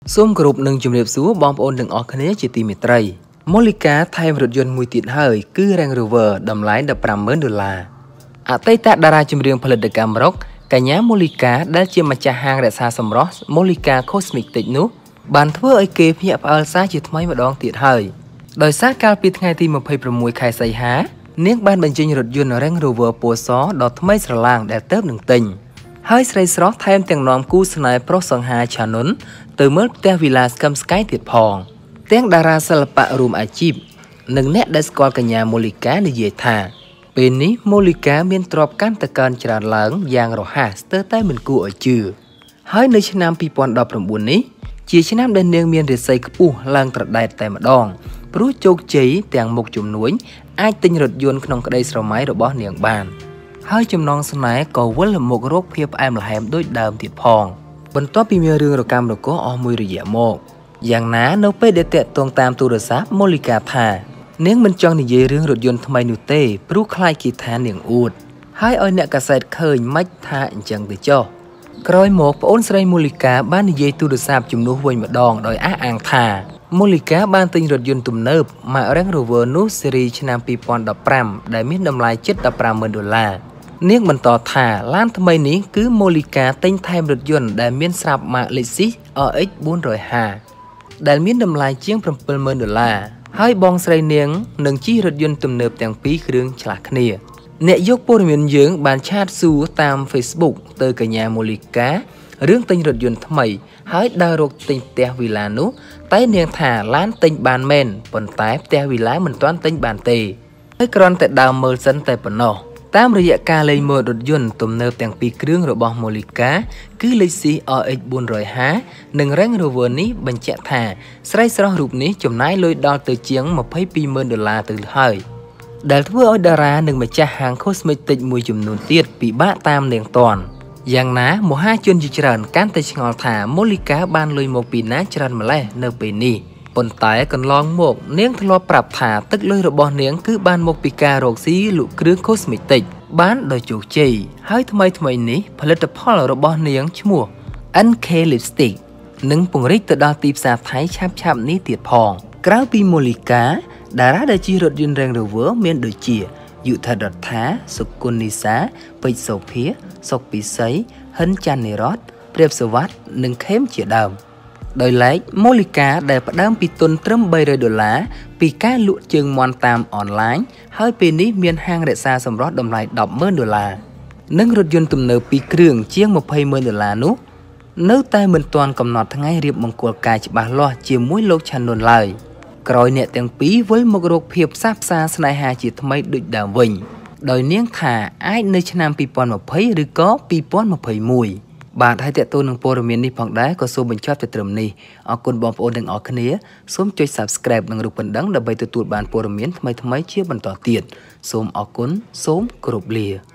សូមគោរពនឹងជំរាបសួរបងប្អូនទាំងអស់គ្នាជាទីមេត្រីម៉ូលីកាថែមរថយន្តមួយទៀតហើយគឺ Range Rover តម្លៃ$150,000អតីតតារាចម្រៀងផលិតកម្មរ៉ុកកញ្ញាម៉ូលីកាដែលជាម្ចាស់ហាងរក្សាសម្រស់ម៉ូលីកា Cosmetics នោះបានធ្វើឲ្យគេភ្ញាក់ផ្អើលសារជាថ្មីម្ដងទៀតហើយដោយសារកាលពីថ្ងៃទី26ខែសីហានាងបានបញ្ចេញរថយន្ត Range Rover ពណ៌សដ៏ថ្មីស្រឡាងដែលទើបនឹងទិញហើយស្រីស្រស់ថែមទាំងនាំគូស្នេហ៍ប្រុសសង្ហាឆានុនទៅមើលផ្ទះវីឡាស្កឹមស្កៃទៀតផងទាំងតារាសិល្បៈរួមអាជីពនិងអ្នកដែលស្គាល់កញ្ញាម៉ូលីកានិយាយថាពេលនេះម៉ូលីកាមានទ្រព្យកាន់តែកើនច្រើនឡើងយ៉ាងរហ័សស្ទើរតែមិនគួរឲ្យជឿហើយនៅឆ្នាំ2019នេះជាឆ្នាំដែលនាងមានរាសីខ្ពស់ឡើងត្រដែតតែម្ដងព្រោះជោគជ័យទាំងមុខជំនួញអាចទិញរថយន្តក្នុងក្តីស្រមៃរបស់នាងបានហើយចំណងស្នេហ៍ក៏វិលមករកភាពផ្អែមល្ហែមដូចដើមទៀតផងបន្ទាប់ពីមានរឿងរកាំរកូសអស់មួយរយៈមកយ៉ាងណានៅពេលដែលតាក់ទងតាមទូរស័ព្ទម៉ូលីកាថានាងមិនចង់និយាយរឿងរថយន្តថ្មីនោះទេព្រោះខ្លាចគេថានាងអួតហើយឲ្យអ្នកកាសែតឃើញមិនថាអញ្ចឹងទៅចុះក្រោយមកប្អូនស្រីម៉ូលីកាបាននិយាយទូរស័ព្ទជំនួសវិញម្ដងដោយអះអាងថាម៉ូលីកាបានទិញរថយន្តទំនើប Range Rover នោះស៊េរីឆ្នាំ2015ដែលមានតម្លៃជិត$150,000នាងបន្តថាឡានថ្មីនេះគឺម៉ូលីកាទិញថែមរថយន្តដែលមានស្រាប់ម៉ាក Lexus RX 450ដែលមានតម្លៃជាង$70,000ហើយបងស្រីនាងនឹងជិះរថយន្តទំនើបទាំងពីរគ្រឿងឆ្លាស់គ្នាអ្នកយកព័ត៌មានយើងបានឆាតសួរតាម Facebook ទៅកញ្ញាម៉ូលីការឿងទិញរថយន្តថ្មីហើយដើររកទិញផ្ទះវីឡានោះតែនាងថាឡានទិញបានមែនប៉ុន្តែផ្ទះវីឡាមិនទាន់ទិញបានទេហើយគ្រាន់តែដើរមើលសិនតែប៉ុណ្ណោះតាមរយៈការលេងមើលរថយន្តទំនើបទាំងពីរគ្រឿងរបស់ម៉ូលីកាគឺ Lexus RX 450និង Range Rover នេះបញ្ជាក់ថាស្រីស្រស់រូបនេះចំណាយលុយដល់ទៅជាង$22,000ទៅហើយដែលធ្វើឲ្យតារានិងម្ចាស់ហាង Cosmetics មួយចំនួនទៀតពិបាកតាមនាងទាន់យ៉ាងណាមហាជនជាច្រើនកាន់តែឆ្ងល់ថាម៉ូលីកាបានលុយមកពីណាច្រើនម្ល៉េះនៅពេលនេះប៉ុន្តែកន្លងមកនាងធ្លាប់ប្រាប់ថាទឹកលុយរបស់នាងគឺបានមកពីការរកស៊ីលក់គ្រឿង Cosmetics បានដោយជោគជ័យហើយថ្មីនេះផលិតផលរបស់នាងឈ្មោះ NK Lipstick នឹងពង្រីកទៅដល់ទីផ្សារថៃឆាប់នេះទៀតផងក្រៅពីម៉ូលីកាតារាដែលជិះរថយន្ត Range Rover មានដូចជាយុធរដ្ឋាសុគន្ធនិសាពេជ្រសូភាសុកពិសីហិនចាន់និរតព្រាបសវត្តនិងខេមជាដើមដោយឡែកម៉ូលីកាដែលផ្ដើមពីទុនត្រឹម$300ពីការលក់ជើងមាន់តាមអនឡាញហើយពេលនេះមានហាងរក្សាសម្រស់តម្លៃ$10,000និងរថយន្តទំនើបពីរគ្រឿងជាង$20,000នោះនៅតែមិនទាន់កំណត់ថ្ងៃរៀបមង្គលការច្បាស់លាស់ជាមួយលោកឆានុនឡើយក្រោយអ្នកទាំងពីរវិលមករកភាពផ្សះផ្សាស្នេហាជាថ្មីដូចដើមវិញដោយនាងថាអាចនៅឆ្នាំ2020ឬក៏2021បាទហើយតើតើនឹងព័ត៌មាននេះផងដែរក៏សូមបញ្ចប់ទៅត្រឹមនេះអរគុណបងប្អូនទាំងអស់គ្នាសូមចុច Subscribe និងរូបកណ្ដឹងដើម្បីទទួលបានព័ត៌មានថ្មីៗជាបន្តទៀតសូមអរគុណសូមគោរពលា